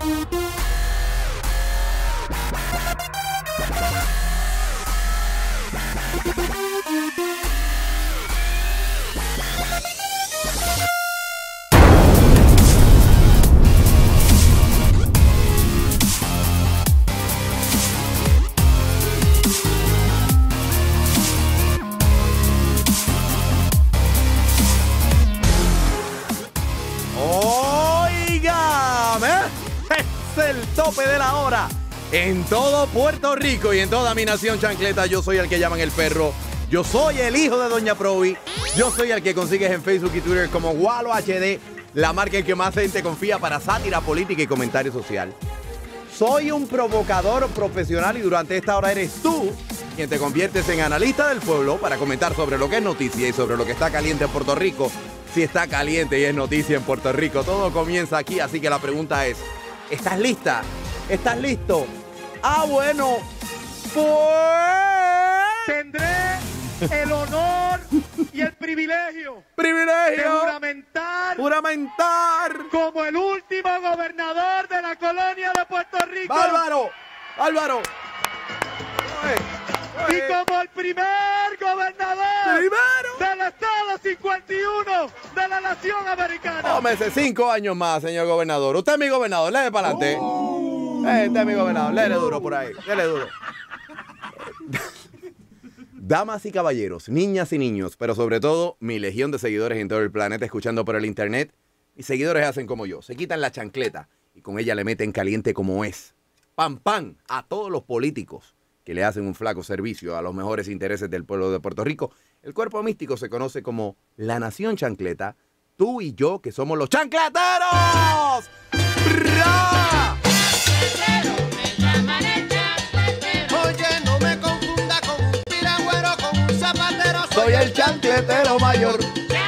El tope de la hora en todo Puerto Rico y en toda mi nación chancleta. Yo soy el que llaman el perro. Yo soy el hijo de Doña Provi. Yo soy el que consigues en Facebook y Twitter como Walo HD, la marca en que más gente confía para sátira política y comentario social. Soy un provocador profesional y durante esta hora eres tú quien te conviertes en analista del pueblo para comentar sobre lo que es noticia y sobre lo que está caliente en Puerto Rico. Si está caliente y es noticia en Puerto Rico, todo comienza aquí, así que la pregunta es: ¿estás lista? ¿Estás listo? Ah, bueno, pues tendré el honor y el privilegio de juramentar como el último gobernador de la colonia de Puerto Rico. ¡Bárbaro! Y como el primer gobernador del estado 51 de la nación americana. Tómese 5 años más, señor gobernador. Usted es mi gobernador, léele para adelante. Usted es mi gobernador, léele duro por ahí, léele duro. Damas y caballeros, niñas y niños, pero sobre todo mi legión de seguidores en todo el planeta escuchando por el internet, mis seguidores hacen como yo, se quitan la chancleta y con ella le meten caliente como es. ¡Pam, pam! A todos los políticos que le hacen un flaco servicio a los mejores intereses del pueblo de Puerto Rico. El cuerpo místico se conoce como la Nación Chancleta. Tú y yo, que somos los chancleteros. ¡Bra! Oye, no me confunda con un piragüero, con un zapatero. Soy el chancletero mayor.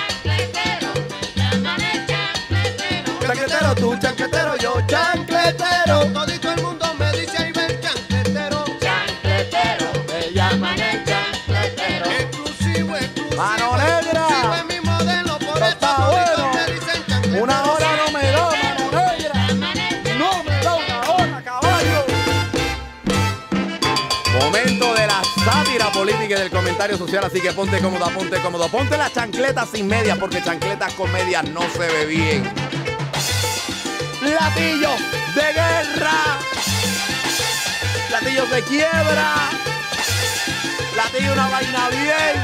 Chancletero, tú, chancletero, yo, chancletero. Todito el mundo me dice ahí ven chancletero. Me llaman el chancletero. Exclusivo. Mano negra. Sigue mi modelo, por Pero eso está toditos bueno. me dicen chancletero. Una hora no me da, mano negra. No me da una hora, caballo. Momento de la sátira política y del comentario social, así que ponte cómoda, ponte cómodo. Ponte las chancletas sin medias, porque chancletas con medias no se ve bien. Platillo de guerra. Platillo se quiebra. Platillo una vaina bien.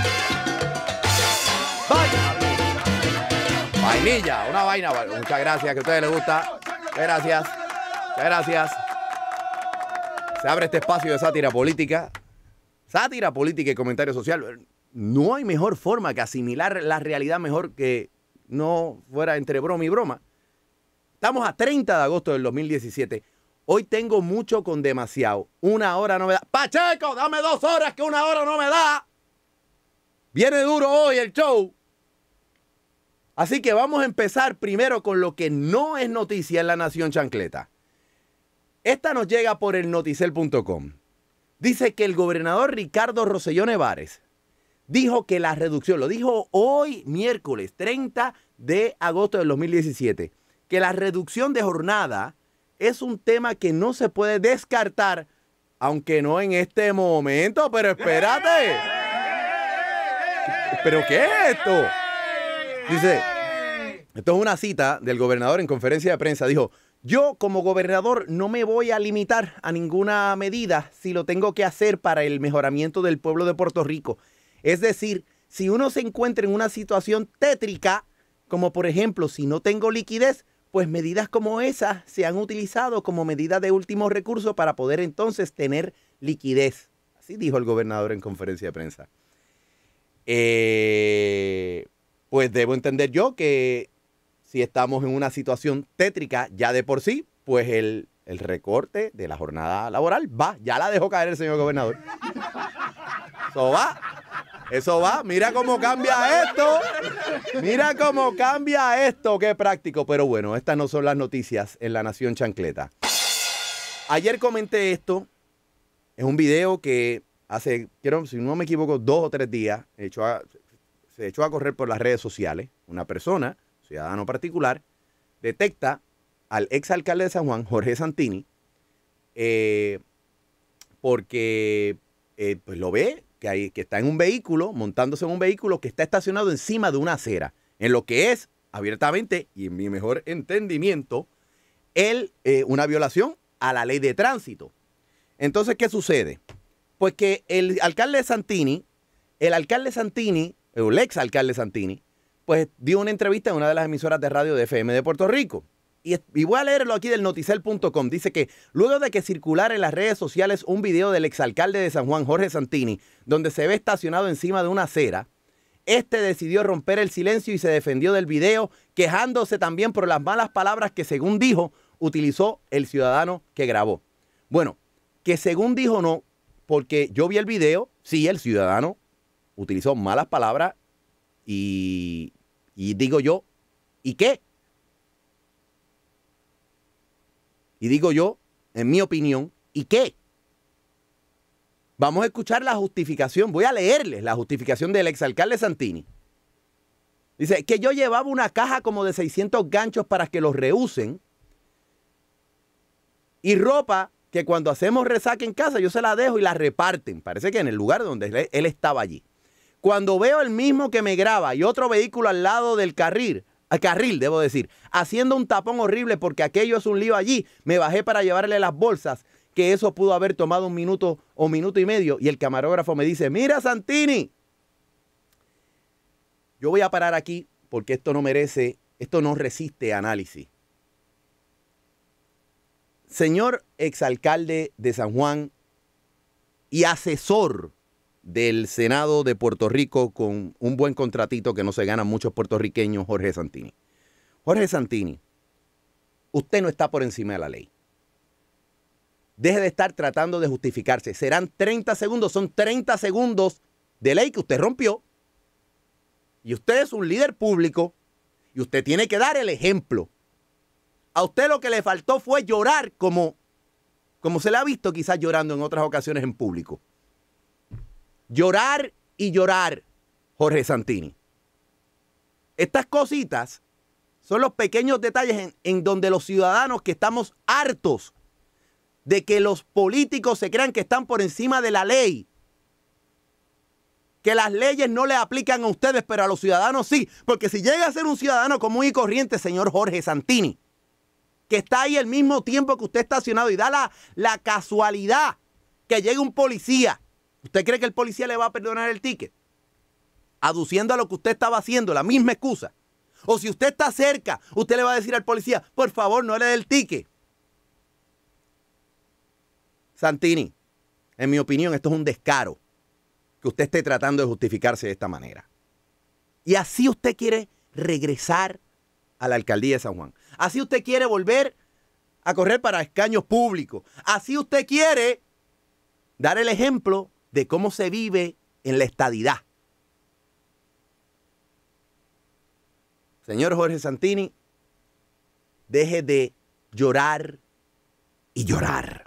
Vainilla, una vaina. Muchas gracias, que a ustedes les gusta. Gracias. Gracias. Se abre este espacio de sátira política. Sátira política y comentario social. No hay mejor forma que asimilar la realidad mejor que no fuera entre broma y broma. Estamos a 30 de agosto del 2017. Hoy tengo mucho con demasiado. Una hora no me da. ¡Pacheco, dame 2 horas que una hora no me da! Viene duro hoy el show. Así que vamos a empezar primero con lo que no es noticia en la Nación Chancleta. Esta nos llega por el noticel.com. Dice que el gobernador Ricardo Rosselló Nevares dijo que la reducción, lo dijo hoy miércoles 30 de agosto del 2017, que la reducción de jornada es un tema que no se puede descartar, aunque no en este momento. Pero espérate. ¿Pero qué es esto? Dice, esto es una cita del gobernador en conferencia de prensa. Dijo: yo como gobernador no me voy a limitar a ninguna medida si lo tengo que hacer para el mejoramiento del pueblo de Puerto Rico. Es decir, si uno se encuentra en una situación tétrica, como por ejemplo si no tengo liquidez, pues medidas como esas se han utilizado como medida de último recurso para poder entonces tener liquidez. Así dijo el gobernador en conferencia de prensa. Pues debo entender yo que si estamos en una situación tétrica ya de por sí, pues el recorte de la jornada laboral va. Ya la dejó caer el señor gobernador. Eso va. Eso va. Mira cómo cambia esto. Mira cómo cambia esto. Qué práctico. Pero bueno, estas no son las noticias en la Nación Chancleta. Ayer comenté esto. Es un video que hace, si no me equivoco, 2 o 3 días se echó a correr por las redes sociales. Una persona, ciudadano particular, detecta al exalcalde de San Juan, Jorge Santini, porque pues lo ve que está en un vehículo, montándose en un vehículo que está estacionado encima de una acera, en lo que es abiertamente y en mi mejor entendimiento, una violación a la ley de tránsito. Entonces, ¿qué sucede? Pues que el exalcalde Santini, pues dio una entrevista en una de las emisoras de radio de FM de Puerto Rico. Y voy a leerlo aquí del noticel.com. Dice que luego de que circulara en las redes sociales un video del exalcalde de San Juan, Jorge Santini, donde se ve estacionado encima de una acera, decidió romper el silencio y se defendió del video, quejándose también por las malas palabras que, según dijo, utilizó el ciudadano que grabó. Bueno, que según dijo no, porque yo vi el video, sí, el ciudadano utilizó malas palabras y digo yo, ¿y qué? Y digo yo, en mi opinión, ¿y qué? Vamos a escuchar la justificación. Voy a leerles la justificación del exalcalde Santini. Dice que yo llevaba una caja como de 600 ganchos para que los reusen y ropa que cuando hacemos resaca en casa yo se la dejo y la reparten. Parece que en el lugar donde él estaba allí. Cuando veo el mismo que me graba y otro vehículo al lado del carril, debo decir, haciendo un tapón horrible porque aquello es un lío allí, me bajé para llevarle las bolsas, que eso pudo haber tomado 1 minuto o 1 minuto y medio, y el camarógrafo me dice, mira Santini, yo voy a parar aquí porque esto no resiste análisis. Señor exalcalde de San Juan y asesor del Senado de Puerto Rico con un buen contratito que no se ganan muchos puertorriqueños, Jorge Santini. Jorge Santini, usted no está por encima de la ley. Deje de estar tratando de justificarse. Serán 30 segundos, son 30 segundos de ley que usted rompió. Y usted es un líder público y usted tiene que dar el ejemplo. A usted lo que le faltó fue llorar como se le ha visto quizás llorando en otras ocasiones en público. Llorar y llorar, Jorge Santini. Estas cositas son los pequeños detalles en donde los ciudadanos que estamos hartos de que los políticos se crean que están por encima de la ley, que las leyes no le aplican a ustedes, pero a los ciudadanos sí, porque si llega a ser un ciudadano común y corriente, señor Jorge Santini, que está ahí el mismo tiempo que usted está estacionado y da la casualidad que llegue un policía, ¿usted cree que el policía le va a perdonar el ticket? Aduciendo a lo que usted estaba haciendo, la misma excusa. O si usted está cerca, usted le va a decir al policía, por favor, no le dé el ticket. Santini, en mi opinión, esto es un descaro que usted esté tratando de justificarse de esta manera. Y así usted quiere regresar a la alcaldía de San Juan. Así usted quiere volver a correr para escaños públicos. Así usted quiere dar el ejemplo de cómo se vive en la estadidad. Señor Jorge Santini, deje de llorar y llorar.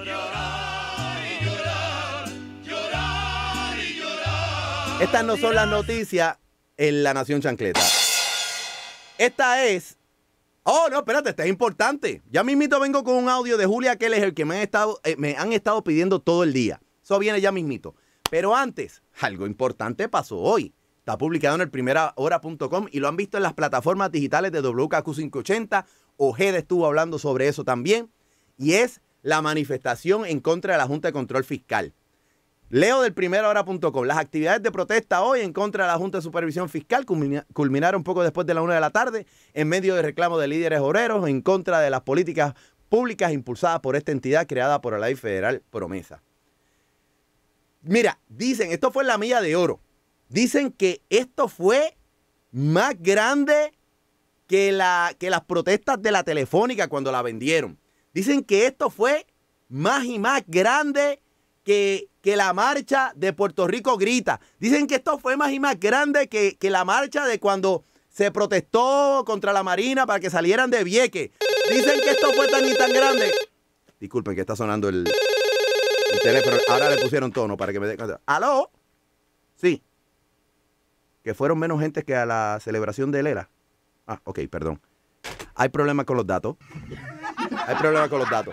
Estas no son las noticias en La Nación Chancleta. Esta es... Oh, no, espérate, esta es importante. Ya mismito vengo con un audio de Julia Keller que me han estado pidiendo todo el día. Eso viene ya mismito. Pero antes, algo importante pasó hoy. Está publicado en el primerahora.com y lo han visto en las plataformas digitales de WKQ580. Ojeda estuvo hablando sobre eso también. Y es la manifestación en contra de la Junta de Control Fiscal. Leo del primerahora.com. Las actividades de protesta hoy en contra de la Junta de Supervisión Fiscal culminaron poco después de la 1 de la tarde en medio de reclamos de líderes obreros en contra de las políticas públicas impulsadas por esta entidad creada por la ley federal Promesa. Mira, dicen, esto fue en la Milla de Oro. Dicen que esto fue más grande que las protestas de la Telefónica cuando la vendieron. Dicen que esto fue más y más grande que la marcha de Puerto Rico Grita. Dicen que esto fue más y más grande que la marcha de cuando se protestó contra la Marina para que salieran de Vieques. Dicen que esto fue tan y tan grande. Disculpen que está sonando el teléfono. Ahora le pusieron tono para que me dé cuenta. ¿Aló? Sí. Que fueron menos gente que a la celebración de Lela. Ah, ok, perdón. Hay problemas con los datos. Hay problema con los datos.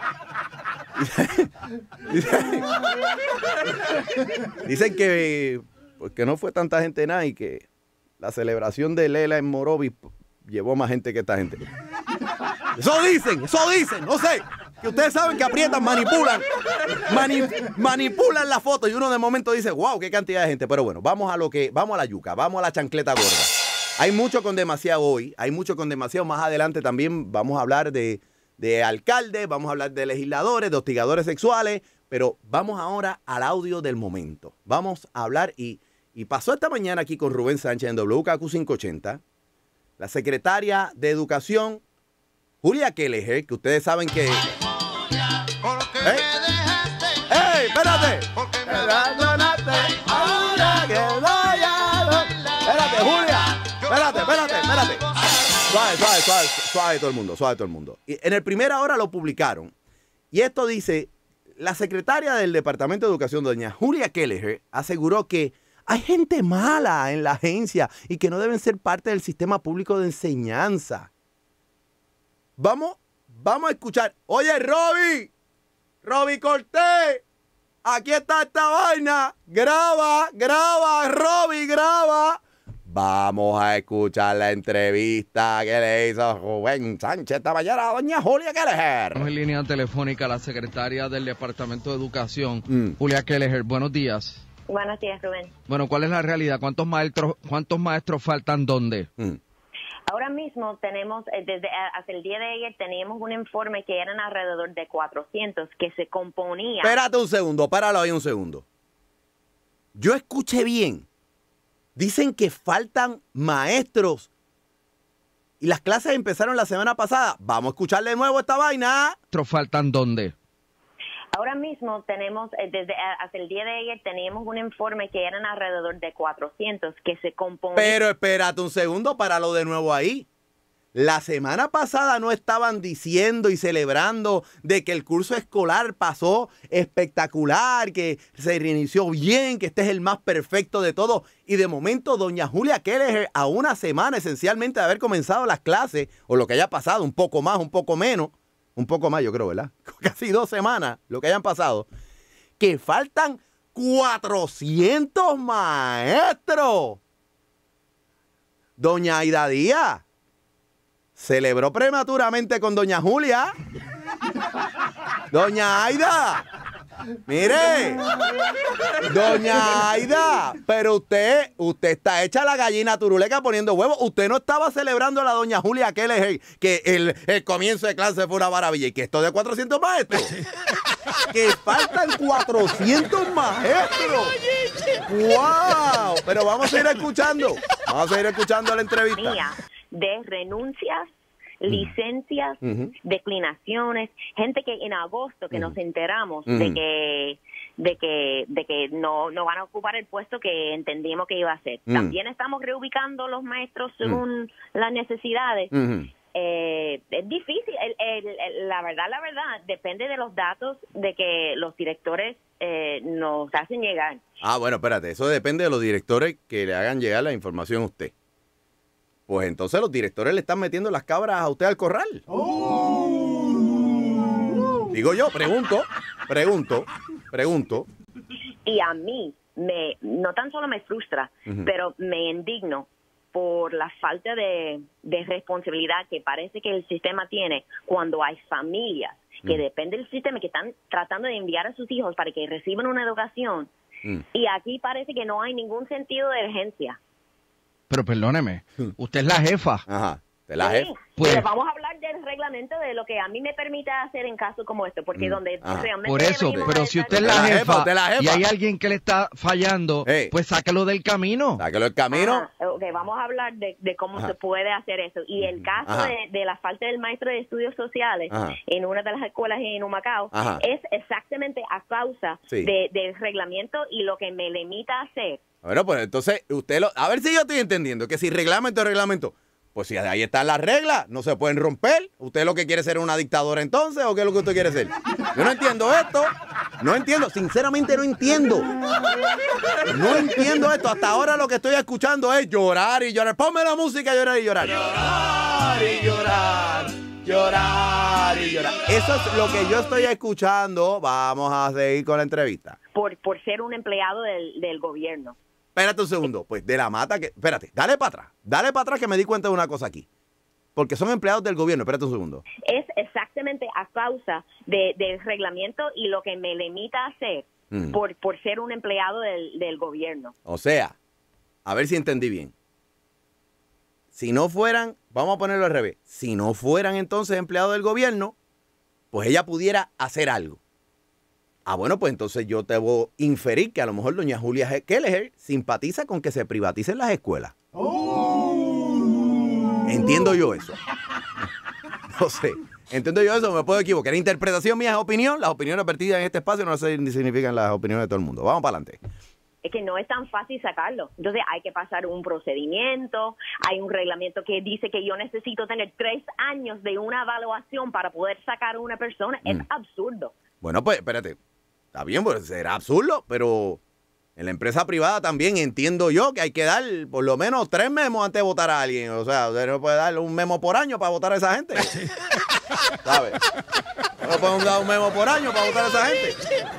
Dicen que no fue tanta gente nada y que la celebración de Lela en Morovis llevó más gente que esta gente. Eso dicen, no sé. Que ustedes saben que aprietan, manipulan la foto y uno de momento dice, wow, qué cantidad de gente. Pero bueno, vamos a la yuca, vamos a la chancleta gorda. Hay mucho con demasiado hoy, hay mucho con demasiado. Más adelante también vamos a hablar de alcaldes, vamos a hablar de legisladores, de hostigadores sexuales, pero vamos ahora al audio del momento. Vamos a hablar y pasó esta mañana aquí con Rubén Sánchez en WKQ 580, la secretaria de Educación, Julia Kelleher, que ustedes saben que... ¡Ey, espérate! Espérate, Julia. Espérate. Suave todo el mundo. Y en el Primera Hora lo publicaron. Y esto dice, la secretaria del Departamento de Educación, doña Julia Kelleher, aseguró que hay gente mala en la agencia y que no deben ser parte del sistema público de enseñanza. Vamos a escuchar. Oye, Roby Cortés, aquí está esta vaina. Graba, Roby, graba. Vamos a escuchar la entrevista que le hizo Rubén Sánchez esta mañana a doña Julia Kelleher. Estamos en línea telefónica la secretaria del Departamento de Educación, Julia Kelleher. Buenos días. Buenos días, Rubén. Bueno, ¿cuál es la realidad? ¿Cuántos maestros faltan dónde? Ahora mismo tenemos, desde hasta el día de ayer, teníamos un informe que eran alrededor de 400 que se componía. Espérate un segundo, páralo ahí un segundo. Yo escuché bien. Dicen que faltan maestros. Y las clases empezaron la semana pasada. Vamos a escuchar de nuevo esta vaina. ¿Maestros faltan dónde? Ahora mismo tenemos, desde hasta el día de ayer, teníamos un informe que eran alrededor de 400 que se componía. Pero espérate un segundo, páralo de nuevo ahí. La semana pasada no estaban diciendo y celebrando de que el curso escolar pasó espectacular, que se reinició bien, que este es el más perfecto de todos. Y de momento, doña Julia Kelleher, a una semana esencialmente de haber comenzado las clases, o lo que haya pasado, un poco más, un poco menos, un poco más yo creo, ¿verdad? Casi 2 semanas, lo que hayan pasado, que faltan 400 maestros. Doña Aida Díaz celebró prematuramente con doña Julia. Doña Aida, mire, doña Aida, pero usted está hecha la gallina turuleca poniendo huevos. Usted no estaba celebrando a la doña Julia Kelleher que el comienzo de clase fue una maravilla y que esto de 400 maestros. Que faltan 400 maestros. ¡Wow! Pero vamos a ir escuchando la entrevista. De renuncias, licencias, declinaciones, gente que en agosto que nos enteramos de que no van a ocupar el puesto que entendimos que iba a ser. También estamos reubicando los maestros según las necesidades. Es difícil, la verdad, depende de los datos de que los directores nos hacen llegar. Ah, bueno, espérate, eso depende de los directores que le hagan llegar la información a usted. Pues entonces los directores le están metiendo las cabras a usted al corral. Digo yo, pregunto. Y a mí, no tan solo me frustra, pero me indigno por la falta de responsabilidad que parece que el sistema tiene cuando hay familias que dependen del sistema, que están tratando de enviar a sus hijos para que reciban una educación. Y aquí parece que no hay ningún sentido de urgencia. Pero perdóneme, usted es la jefa. Ajá, de la jefa. Pues, pero vamos a hablar del reglamento de lo que a mí me permite hacer en casos como este, porque donde realmente... Por eso, pero si usted es la jefa y hay alguien que le está fallando, pues sáquelo del camino. Sáquelo del camino. Okay, vamos a hablar de cómo se puede hacer eso. Y el caso de la falta del maestro de estudios sociales en una de las escuelas en Humacao es exactamente a causa del reglamento y lo que me limita a hacer. Bueno, pues entonces, a ver si yo estoy entendiendo, que si reglamento, pues si ahí están las reglas, no se pueden romper. ¿Usted lo que quiere ser una dictadora entonces o qué es lo que usted quiere ser? Yo no entiendo esto, sinceramente no entiendo esto. Hasta ahora lo que estoy escuchando es llorar y llorar. Ponme la música, llorar y llorar. Llorar y llorar. llorar y llorar. Eso es lo que yo estoy escuchando. Vamos a seguir con la entrevista. Por ser un empleado del gobierno. Espérate un segundo. Pues de la mata que... Espérate, dale para atrás que me di cuenta de una cosa aquí. Porque son empleados del gobierno. Espérate un segundo. Es exactamente a causa del reglamento y lo que me limita a hacer por ser un empleado del gobierno. O sea, a ver si entendí bien. Si no fueran, vamos a ponerlo al revés, si no fueran entonces empleados del gobierno, pues ella pudiera hacer algo. Ah, bueno, pues entonces yo te voy a inferir que a lo mejor doña Julia Kelleher simpatiza con que se privaticen las escuelas. Entiendo yo eso. No sé. Entiendo yo eso, me puedo equivocar. La interpretación mía es opinión. Las opiniones vertidas en este espacio no significan las opiniones de todo el mundo. Vamos para adelante. Es que no es tan fácil sacarlo. Entonces hay que pasar un procedimiento, hay un reglamento que dice que yo necesito tener 3 años de una evaluación para poder sacar a una persona. Es absurdo. Bueno, pues espérate. Está bien, pues será absurdo, pero en la empresa privada también entiendo yo que hay que dar por lo menos 3 memos antes de votar a alguien. O sea, usted no puede darle un memo por año para votar a esa gente. ¿Sabes? No podemos dar un memo por año para votar a esa gente.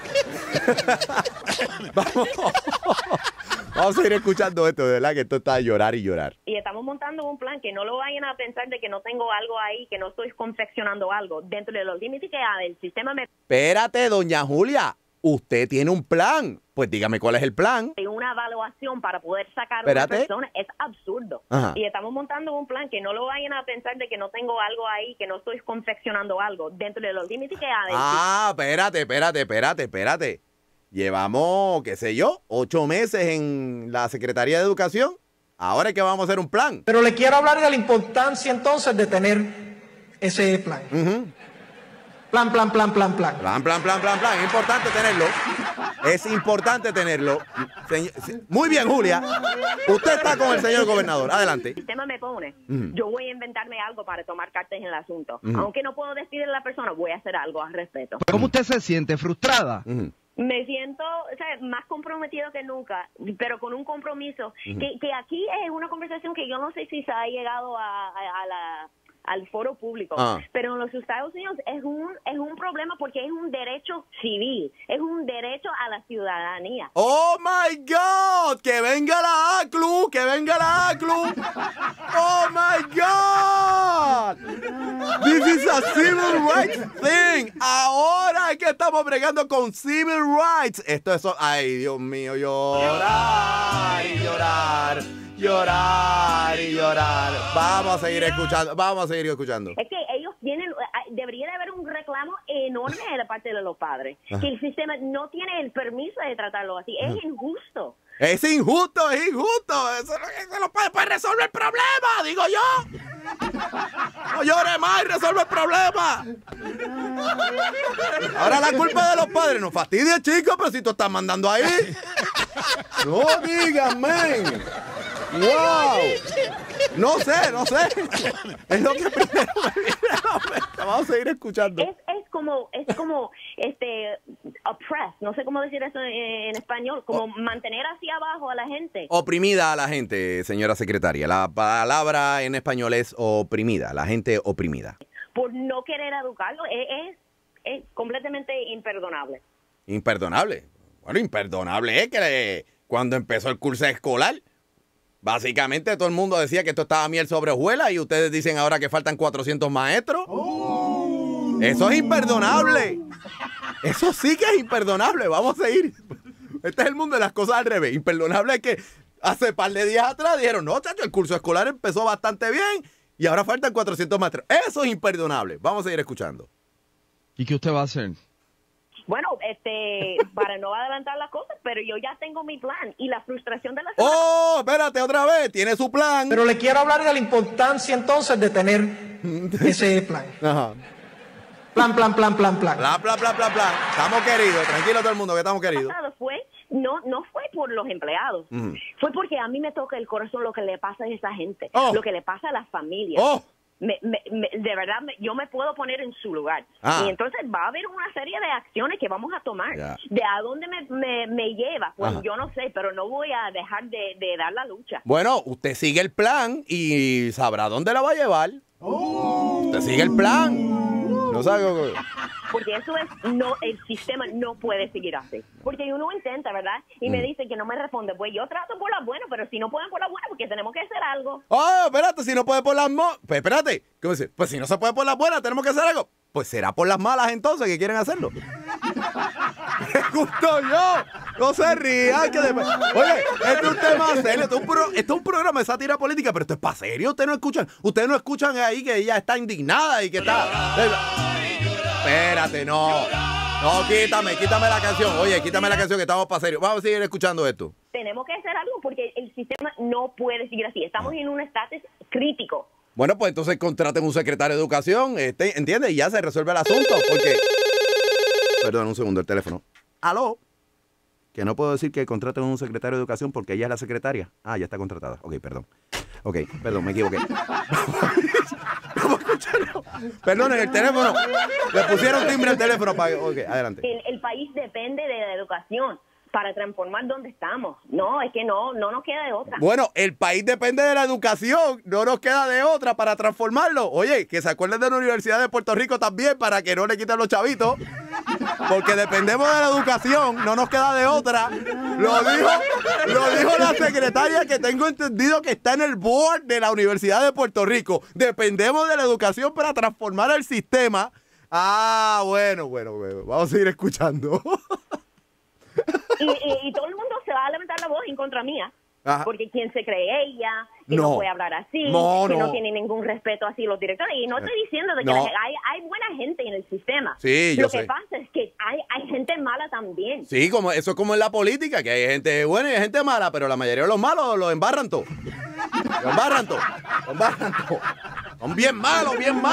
Vamos a seguir escuchando esto, de verdad que esto está a llorar y llorar. Y estamos montando un plan que no lo vayan a pensar de que no tengo algo ahí, que no estoy confeccionando algo dentro de los límites que el sistema me... Espérate, doña Julia, usted tiene un plan. Pues dígame cuál es el plan. Una evaluación para poder sacar a una persona es absurdo. Ajá. Y estamos montando un plan que no lo vayan a pensar de que no tengo algo ahí, que no estoy confeccionando algo dentro de los límites que espérate. Llevamos, qué sé yo, 8 meses en la Secretaría de Educación. Ahora es que vamos a hacer un plan. Pero le quiero hablar de la importancia entonces de tener ese plan. Plan. Plan. Es importante tenerlo. Es importante tenerlo. Muy bien, Julia. Usted está con el señor gobernador. Adelante. El sistema me pone. Yo voy a inventarme algo para tomar cartas en el asunto. Aunque no puedo despedir a la persona, voy a hacer algo al respecto. ¿Cómo usted se siente? ¿Frustrada? Me siento, o sea, más comprometido que nunca, pero con un compromiso que aquí es una conversación que yo no sé si se ha llegado al foro público, pero en los Estados Unidos es un problema porque es un derecho civil, es un derecho a la ciudadanía. ¡Oh, my God! ¡Que venga la ACLU! ¡Que venga la ACLU! ¡Oh, my God! This is a civil rights thing. Ahora es que estamos bregando con civil rights. Esto es... ¡Ay, Dios mío! Llorar y llorar. Llorar y llorar. Vamos a seguir escuchando. Es que ellos debería de haber un reclamo enorme de la parte de los padres. Que el sistema no tiene el permiso de tratarlo así. Es injusto. Es injusto. Eso los padres pueden resolver el problema, digo yo. No llore más y resuelve el problema. Ahora la culpa de los padres. No fastidia, chicos, pero si tú estás mandando ahí. No digas, men. ¡Wow! No sé. Es lo que primero me viene a la mente. Vamos a seguir escuchando. Es como oppress, no sé cómo decir eso en español, como mantener hacia abajo a la gente. Oprimida a la gente, señora secretaria. La palabra en español es oprimida, la gente oprimida. Por no querer educarlo, es completamente imperdonable. ¿Imperdonable? Bueno, imperdonable es que cuando empezó el curso escolar, básicamente todo el mundo decía que esto estaba miel sobre hojuelas y ustedes dicen ahora que faltan 400 maestros. Eso es imperdonable. Eso sí que es imperdonable. Vamos a seguir. Este es el mundo de las cosas al revés. Imperdonable es que hace par de días atrás dijeron, no, chacho, el curso escolar empezó bastante bien y ahora faltan 400 maestros. Eso es imperdonable. Vamos a seguir escuchando. ¿Y qué usted va a hacer? Bueno, para no adelantar las cosas, pero yo ya tengo mi plan y la frustración de la... ¡Oh, espérate, otra vez! Tiene su plan. Pero le quiero hablar de la importancia entonces de tener ese plan. Ajá. Plan. Plan. Estamos queridos, tranquilo todo el mundo que estamos queridos. No fue por los empleados, fue porque a mí me toca el corazón lo que le pasa a esa gente, lo que le pasa a las familias. De verdad, yo me puedo poner en su lugar. Y entonces va a haber una serie de acciones que vamos a tomar. ¿De a dónde me lleva? Pues yo no sé, pero no voy a dejar de dar la lucha. Bueno, usted sigue el plan y sabrá dónde la va a llevar. Usted sigue el plan. No sabe. Porque eso es, no, el sistema no puede seguir así. Porque uno intenta, ¿verdad? Y me dice que no me responde. Pues yo trato por las buenas, pero si no pueden por las buenas, porque tenemos que hacer algo. Espérate, si no puede por las malas. Pues espérate, ¿cómo dice? Pues si no se puede por las buenas, tenemos que hacer algo. Pues será por las malas entonces que quieren hacerlo. ¡Me gustó yo! No se rían. Oye, este es un tema serio. Este es un programa de sátira política, pero esto es para serio. Ustedes no escuchan ahí que ella está indignada y que está... Espérate, no. No, quítame la canción. Oye, quítame la canción que estamos para serio. Vamos a seguir escuchando esto. Tenemos que hacer algo porque el sistema no puede seguir así. Estamos en un estatus crítico. Bueno, pues entonces contraten un secretario de educación, ¿entiendes? Y ya se resuelve el asunto, porque... Perdón, un segundo, el teléfono. ¿Aló? Que no puedo decir que contraten un secretario de educación porque ella es la secretaria. Ah, ya está contratada. Ok, perdón. Ok, perdón, me equivoqué. Vamos a escucharlo. Perdón, en el teléfono. Le pusieron timbre al teléfono para... Ok, adelante. El país depende de la educación para transformar donde estamos. No, es que no nos queda de otra. Bueno, el país depende de la educación, no nos queda de otra para transformarlo. Oye, que se acuerden de la Universidad de Puerto Rico también para que no le quiten los chavitos, porque dependemos de la educación, no nos queda de otra. Lo dijo la secretaria que tengo entendido que está en el board de la Universidad de Puerto Rico. Dependemos de la educación para transformar el sistema. Ah, bueno, vamos a seguir escuchando. Y todo el mundo se va a levantar la voz en contra mía. Ajá. Porque quien se cree ella, que no puede hablar así, que no tiene ningún respeto así los directores. Y no estoy diciendo de que hay buena gente en el sistema. Sí, Lo que pasa es que hay gente mala también. Sí, eso es como en la política, que hay gente buena y hay gente mala, pero la mayoría de los malos los embarran todo. Son bien malos.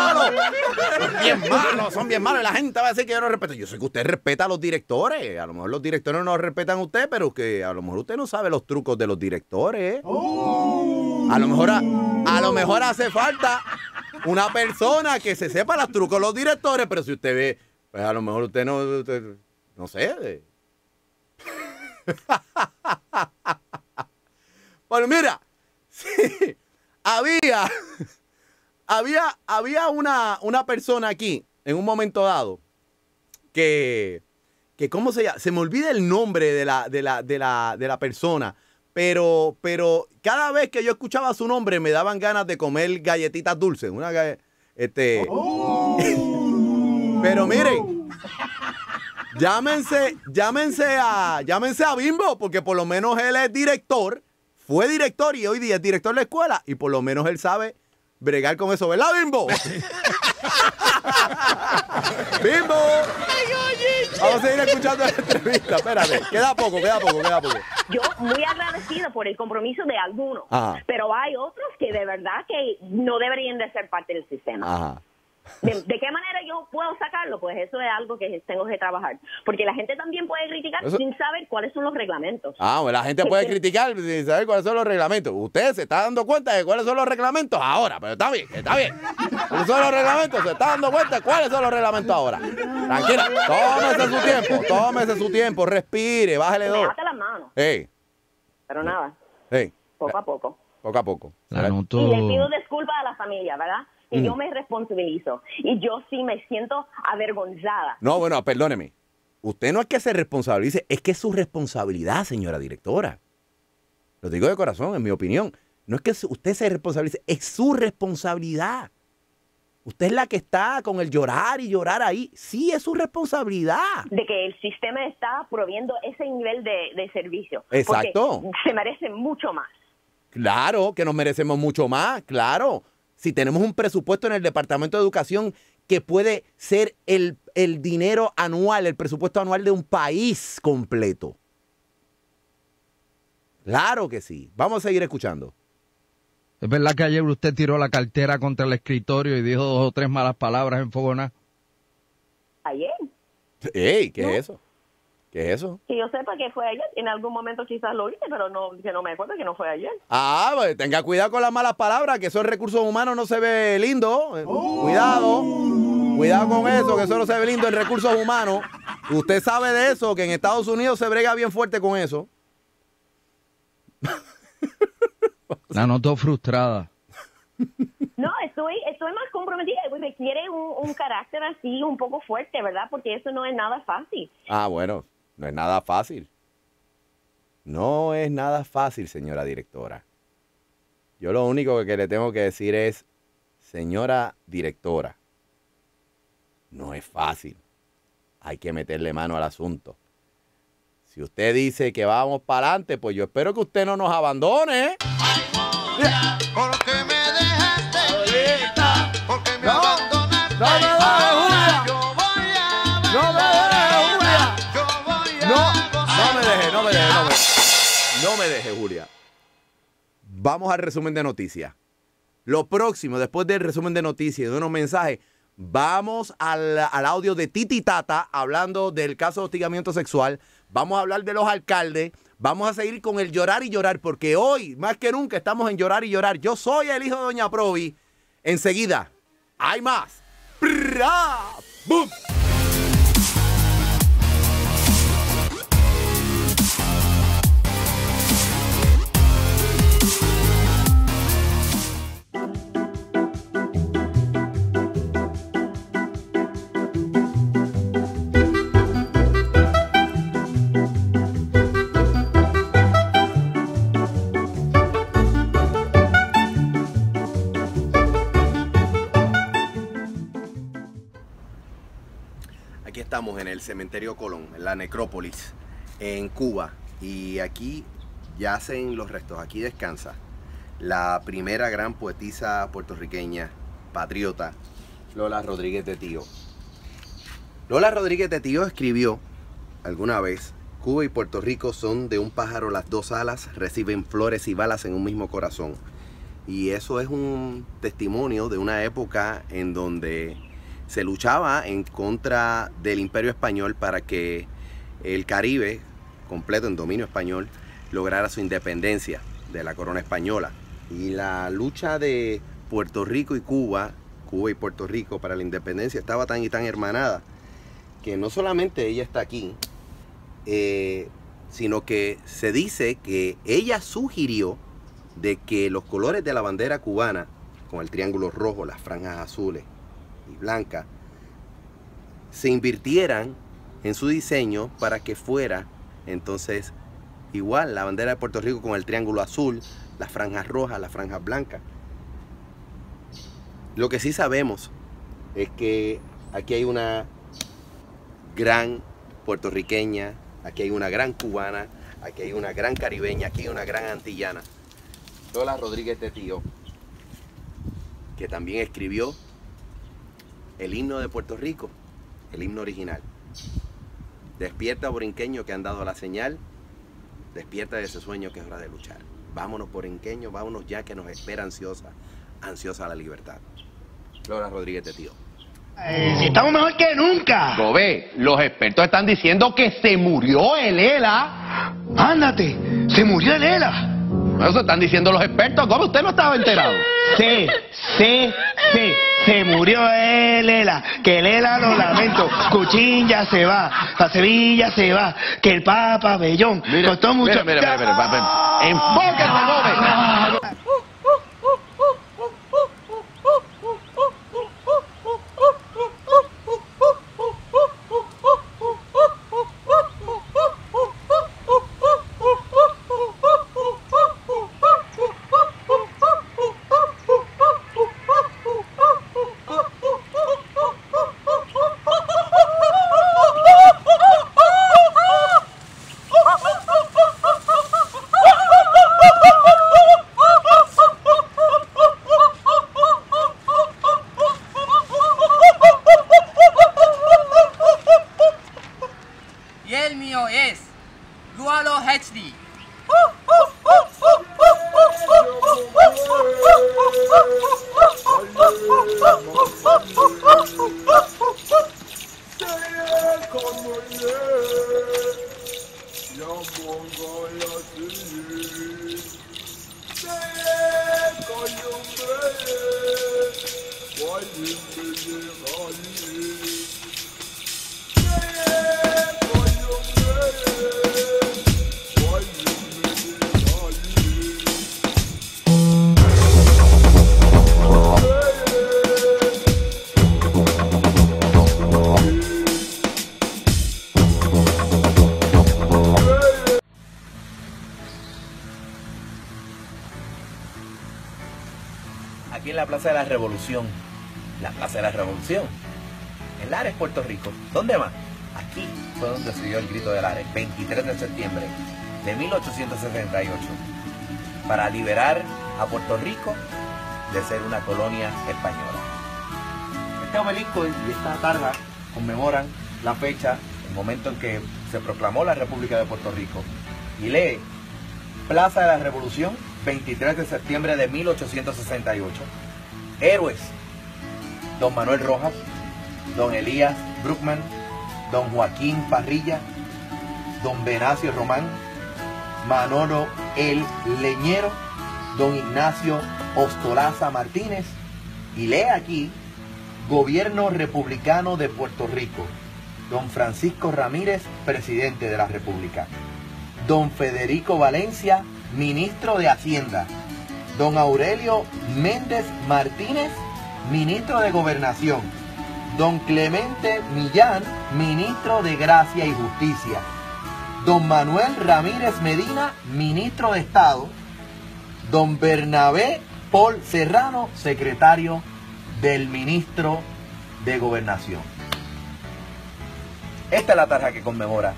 Son bien malos. Y la gente va a decir que yo no respeto. Yo sé que usted respeta a los directores. A lo mejor los directores no respetan a usted, pero que a lo mejor usted no sabe los trucos de los directores. A lo mejor hace falta una persona que se sepa los trucos de los directores, pero si usted ve, pues a lo mejor usted no sé. Bueno, mira, sí, había una persona aquí en un momento dado que ¿cómo se llama? Se me olvida el nombre de la persona, pero cada vez que yo escuchaba su nombre me daban ganas de comer galletitas dulces, pero miren, llámense a Bimbo, porque por lo menos él es director, fue director y hoy día es director de la escuela y por lo menos él sabe bregar con eso, ¿verdad, Bimbo? ¡Bimbo! Vamos a seguir escuchando la entrevista. Espérate, queda poco. Yo muy agradecida por el compromiso de algunos, pero hay otros que de verdad que no deberían de ser parte del sistema. Ajá. ¿De qué manera yo puedo sacarlo? Pues eso es algo que tengo que trabajar. Porque la gente también puede criticar sin saber cuáles son los reglamentos. Bueno, la gente puede criticar sin saber cuáles son los reglamentos. Usted se está dando cuenta de cuáles son los reglamentos ahora, pero está bien. ¿Cuáles son los reglamentos? Se está dando cuenta de cuáles son los reglamentos ahora. Tranquila, tómese su tiempo, respire, bájale dos. Déjate las manos. Pero nada, poco a poco. Y le pido disculpas a la familia, ¿verdad? Y yo me responsabilizo. Y yo sí me siento avergonzada. No, bueno, perdóneme. Usted no es que se responsabilice, es que es su responsabilidad, señora directora. Lo digo de corazón, en mi opinión. No es que usted se responsabilice, es su responsabilidad. Usted es la que está con el llorar y llorar ahí. Sí, es su responsabilidad. De que el sistema está proviendo ese nivel de servicio. Exacto. Porque se merecen mucho más. Claro, que nos merecemos mucho más, claro. Si tenemos un presupuesto en el Departamento de Educación que puede ser el dinero anual, el presupuesto anual de un país completo. Claro que sí. Vamos a seguir escuchando. ¿Es verdad que ayer usted tiró la cartera contra el escritorio y dijo 2 o 3 malas palabras en Fogoná? ¿Ayer? ¿Qué es eso? ¿Qué es eso? Que yo sepa que fue ayer. En algún momento quizás lo hice, pero que no me acuerdo que no fue ayer. Pues tenga cuidado con las malas palabras, que eso en recursos humanos no se ve lindo. Cuidado con eso, que eso no se ve lindo en recursos humanos. Usted sabe de eso, que en Estados Unidos se brega bien fuerte con eso. La noto frustrada. No, es estoy más comprometida. Requiere un carácter así un poco fuerte, ¿verdad? Porque eso no es nada fácil. Bueno, no es nada fácil. No es nada fácil, señora directora. Yo lo único que le tengo que decir es, señora directora, no es fácil. Hay que meterle mano al asunto. Si usted dice que vamos para adelante, pues yo espero que usted no nos abandone. Porque me dejaste solita, porque me abandonaste. No me dejes, Julia. Yo voy a No me dejes, Julia. Yo voy a No me dejes, Julia. Vamos al resumen de noticias. Lo próximo, después del resumen de noticias y de unos mensajes, vamos al audio de Titi Tata hablando del caso de hostigamiento sexual. Vamos a hablar de los alcaldes. Vamos a seguir con el llorar y llorar, porque hoy, más que nunca, estamos en llorar y llorar. Yo soy el hijo de Doña Provi. Enseguida, hay más. ¡Pra! ¡Bum! Aquí estamos en el cementerio Colón, en la necrópolis, en Cuba. Y aquí yacen los restos, aquí descansa la primera gran poetisa puertorriqueña, patriota, Lola Rodríguez de Tío. Lola Rodríguez de Tío escribió alguna vez: Cuba y Puerto Rico son de un pájaro las dos alas, reciben flores y balas en un mismo corazón. Y eso es un testimonio de una época en donde se luchaba en contra del Imperio Español para que el Caribe, completo en dominio español, lograra su independencia de la corona española. Y la lucha de Puerto Rico y Cuba y Puerto Rico para la independencia estaba tan y tan hermanada que no solamente ella está aquí, sino que se dice que ella sugirió de que los colores de la bandera cubana, con el triángulo rojo, las franjas azules y blancas, se invirtieran en su diseño para que fuera entonces igual la bandera de Puerto Rico con el triángulo azul, las franjas rojas, las franjas blancas. Lo que sí sabemos es que aquí hay una gran puertorriqueña, aquí hay una gran cubana, aquí hay una gran caribeña, aquí hay una gran antillana, Lola Rodríguez de Tío, que también escribió el himno de Puerto Rico, el himno original. Despierta, borinqueño, que han dado la señal. Despierta de ese sueño que es hora de luchar. Vámonos, borinqueño, vámonos ya, que nos espera ansiosa la libertad. Lola Rodríguez de Tío. Si estamos mejor que nunca. Gobe, los expertos están diciendo que se murió el ELA. Ándate, se murió el ELA. Eso están diciendo los expertos. ¿Cómo usted no estaba enterado? Sí, se murió el ELA. Que el ELA lo lamento. Cuchín ya se va, la Sevilla se va. Que el Papa Bellón costó mucho. Mira. Enfóquese, Gobe. en la Plaza de la Revolución. La Plaza de la Revolución. En Lares, Puerto Rico. ¿Dónde más? Aquí fue donde se dio el grito de Lares, 23 de septiembre de 1868, para liberar a Puerto Rico de ser una colonia española. Este obelisco y esta tarja conmemoran la fecha, el momento en que se proclamó la República de Puerto Rico, y lee Plaza de la Revolución, 23 de septiembre de 1868. Héroes: don Manuel Rojas, don Elías Bruckman, don Joaquín Parrilla, don Venancio Román, Manolo el Leñero, don Ignacio Ostolaza Martínez, y lee aquí Gobierno Republicano de Puerto Rico, don Francisco Ramírez, presidente de la República, don Federico Valencia, ministro de Hacienda, don Aurelio Méndez Martínez, ministro de Gobernación, don Clemente Millán, ministro de Gracia y Justicia, don Manuel Ramírez Medina, ministro de Estado, don Bernabé Paul Serrano, secretario del ministro de Gobernación. Esta es la tarja que conmemora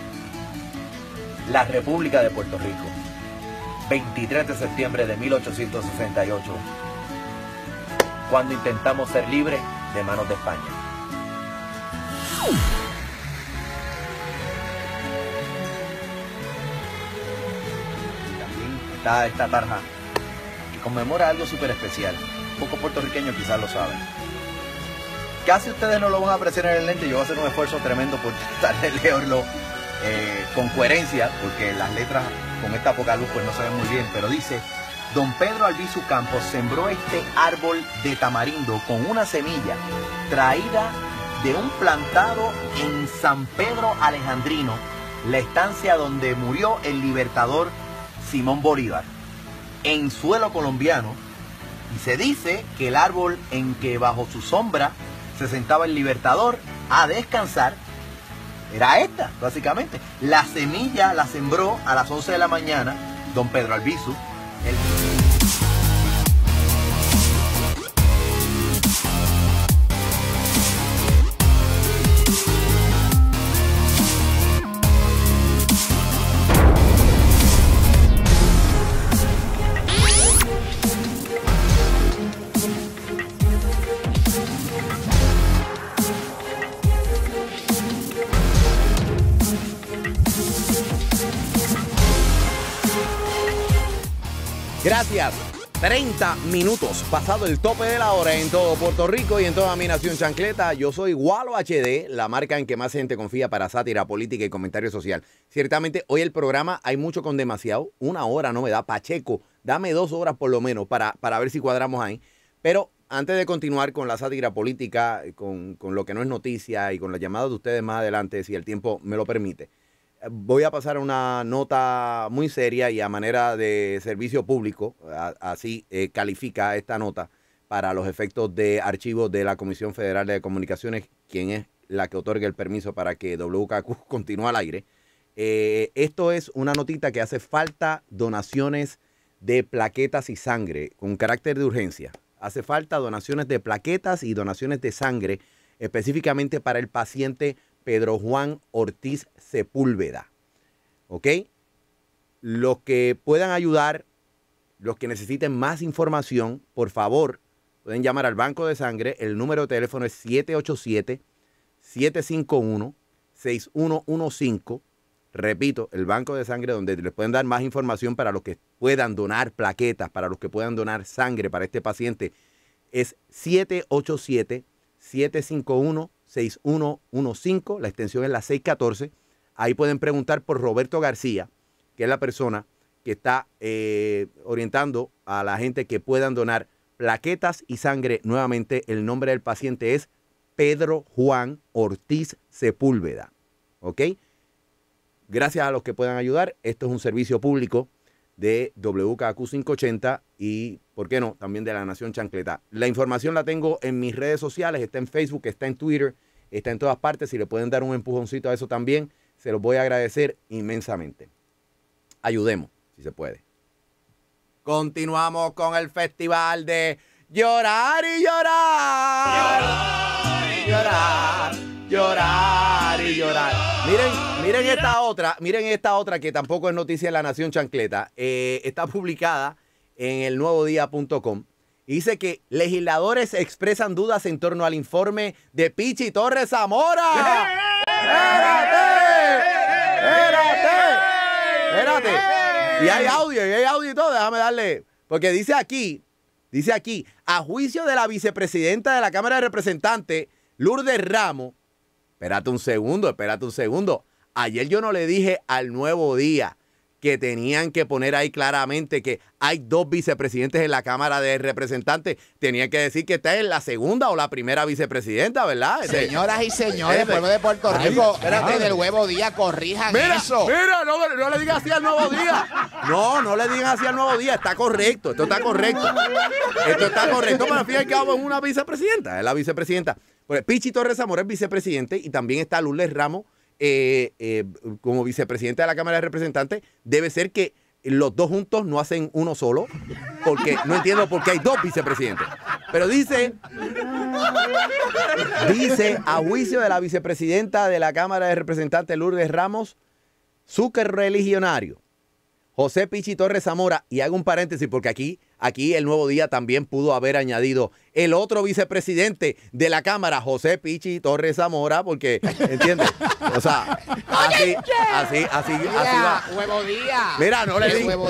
la República de Puerto Rico, 23 de septiembre de 1868, cuando intentamos ser libres de manos de España. También está esta tarja que conmemora algo súper especial. Pocos puertorriqueños quizás lo saben. Casi ustedes no lo van a apreciar en el lente. Yo voy a hacer un esfuerzo tremendo por tratar de leerlo con coherencia, porque las letras con esta poca luz pues no se ven muy bien, pero dice: don Pedro Albizu Campos sembró este árbol de tamarindo con una semilla traída de un plantado en San Pedro Alejandrino, la estancia donde murió el libertador Simón Bolívar, en suelo colombiano, y se dice que el árbol en que bajo su sombra se sentaba el libertador a descansar era esta, básicamente. La semilla la sembró a las 11 de la mañana don Pedro Albizu. Gracias. 30 minutos pasado el tope de la hora en todo Puerto Rico y en toda mi nación chancleta. Yo soy Gualo HD, la marca en que más gente confía para sátira, política y comentario social. Ciertamente hoy el programa hay mucho con demasiado. 1 hora no me da. Pacheco, dame 2 horas por lo menos para ver si cuadramos ahí. Pero antes de continuar con la sátira política, con lo que no es noticia y con las llamadas de ustedes más adelante, si el tiempo me lo permite, voy a pasar una nota muy seria y a manera de servicio público, así califica esta nota para los efectos de archivos de la Comisión Federal de Comunicaciones, quien es la que otorga el permiso para que WKQ continúe al aire. Esto es una notita que hace falta donaciones de plaquetas y sangre con carácter de urgencia. Hace falta donaciones de plaquetas y donaciones de sangre específicamente para el paciente Pedro Juan Ortiz Sepúlveda, ¿ok? Los que puedan ayudar, los que necesiten más información, por favor, pueden llamar al Banco de Sangre. El número de teléfono es 787-751-6115. Repito, el Banco de Sangre, donde les pueden dar más información para los que puedan donar plaquetas, para los que puedan donar sangre para este paciente, es 787-751-6115, la extensión es la 614. Ahí pueden preguntar por Roberto García, que es la persona que está orientando a la gente que puedan donar plaquetas y sangre. Nuevamente, el nombre del paciente es Pedro Juan Ortiz Sepúlveda. ¿Ok? Gracias a los que puedan ayudar. Esto es un servicio público de WKQ 580 y, ¿por qué no?, también de la Nación Chancleta. La información la tengo en mis redes sociales, está en Facebook, está en Twitter, está en todas partes. Si le pueden dar un empujoncito a eso también, se los voy a agradecer inmensamente. Ayudemos, si se puede. Continuamos con el Festival de Llorar y llorar. Llorar, llorar y llorar. Miren esta otra que tampoco es noticia en La Nación Chancleta. Está publicada en elnuevodía.com. Dice que legisladores expresan dudas en torno al informe de Pichi Torres Zamora. Espérate. Y hay audio y todo. Déjame darle. Porque dice aquí, a juicio de la vicepresidenta de la Cámara de Representantes, Lourdes Ramos. Espérate un segundo. Ayer yo no le dije al Nuevo Día que tenían que poner ahí claramente que hay 2 vicepresidentes en la Cámara de Representantes. Tenían que decir que esta es la segunda o la primera vicepresidenta, ¿verdad? Señoras y señores, pueblo de Puerto Rico, del Nuevo Día, corrijan eso. Mira, no le digan así al Nuevo Día. No le digan así al Nuevo Día. Está correcto, esto está correcto. Pero al fin y al cabo es una vicepresidenta, es la vicepresidenta. Pichi Torres Zamora es vicepresidente y también está Lourdes Ramos como vicepresidente de la Cámara de Representantes. Debe ser que los dos juntos no hacen uno solo, porque no entiendo por qué hay 2 vicepresidentes. Pero dice, a juicio de la vicepresidenta de la Cámara de Representantes, Lourdes Ramos, su religionario, José Pichi Torres Zamora, y hago un paréntesis porque aquí el Nuevo Día también pudo haber añadido el otro vicepresidente de la Cámara, José Pichi Torres Zamora, porque, ¿entiendes? O sea, así va. Nuevo Día. Mira, no le digan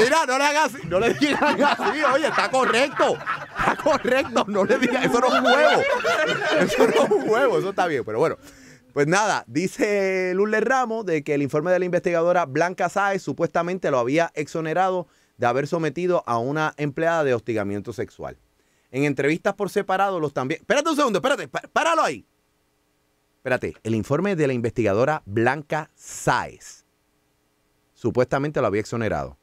así, oye, está correcto, no le digan, eso no es un huevo, eso está bien, pero bueno. Pues nada, dice Lourdes Ramos de que el informe de la investigadora Blanca Sáez supuestamente lo había exonerado de haber sometido a una empleada de hostigamiento sexual. En entrevistas por separado los también... Espérate un segundo, páralo ahí. Espérate, el informe de la investigadora Blanca Sáez supuestamente lo había exonerado.